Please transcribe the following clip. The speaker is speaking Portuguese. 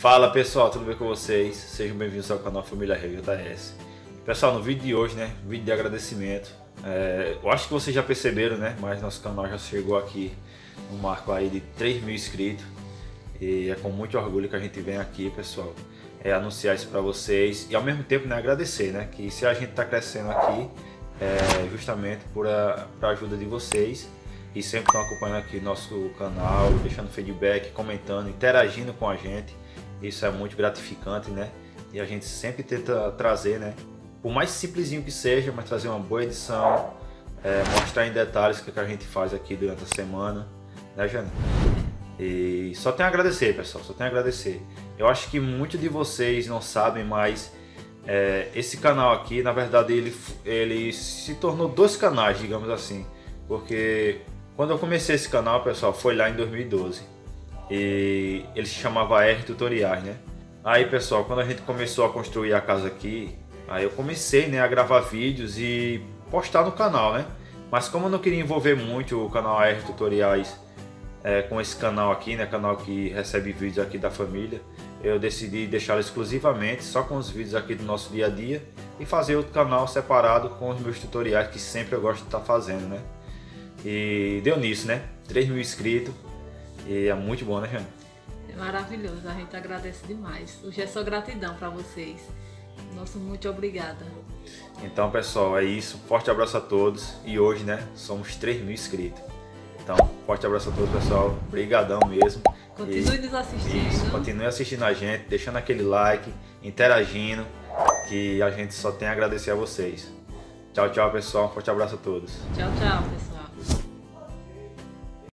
Fala pessoal, tudo bem com vocês? Sejam bem-vindos ao canal Família Rei JS. Pessoal, no vídeo de hoje, vídeo de agradecimento. Eu acho que vocês já perceberam, mas nosso canal já chegou aqui no marco aí de 3 mil inscritos. E é com muito orgulho que a gente vem aqui, pessoal, anunciar isso para vocês e ao mesmo tempo agradecer, que se a gente está crescendo aqui é justamente por a ajuda de vocês. E sempre estão acompanhando aqui nosso canal, deixando feedback, comentando, interagindo com a gente. Isso é muito gratificante, E a gente sempre tenta trazer, por mais simplesinho que seja, mas trazer uma boa edição, mostrar em detalhes o que a gente faz aqui durante a semana, Jane? E só tenho a agradecer, pessoal, só tenho a agradecer. Eu acho que muitos de vocês não sabem, mas esse canal aqui, na verdade, ele se tornou 2 canais, digamos assim, porque quando eu comecei esse canal, pessoal, foi lá em 2012. E ele se chamava R Tutoriais, Aí, pessoal, quando a gente começou a construir a casa aqui, aí eu comecei, a gravar vídeos e postar no canal, Mas como eu não queria envolver muito o canal R Tutoriais com esse canal aqui, canal que recebe vídeos aqui da família, eu decidi deixá-lo exclusivamente só com os vídeos aqui do nosso dia a dia e fazer outro canal separado com os meus tutoriais que sempre eu gosto de estar fazendo, E deu nisso, 3 mil inscritos. E é muito bom, Jane? É maravilhoso, a gente agradece demais. Hoje é só gratidão para vocês. Nosso muito obrigada. Então, pessoal, é isso. Forte abraço a todos. E hoje, somos 3 mil inscritos. Então, forte abraço a todos, pessoal. Obrigadão mesmo. Continue nos assistindo. Isso, continue assistindo a gente, deixando aquele like, interagindo, que a gente só tem a agradecer a vocês. Tchau, tchau, pessoal. Forte abraço a todos. Tchau, tchau, pessoal.